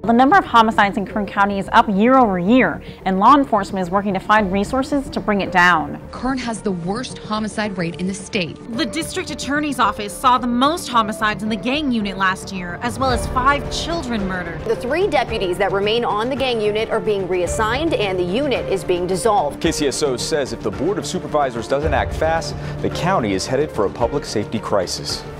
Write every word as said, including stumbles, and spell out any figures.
The number of homicides in Kern County is up year over year, and law enforcement is working to find resources to bring it down. Kern has the worst homicide rate in the state. The district attorney's office saw the most homicides in the gang unit last year, as well as five children murdered. The three deputies that remain on the gang unit are being reassigned, and the unit is being dissolved. K C S O says if the Board of Supervisors doesn't act fast, the county is headed for a public safety crisis.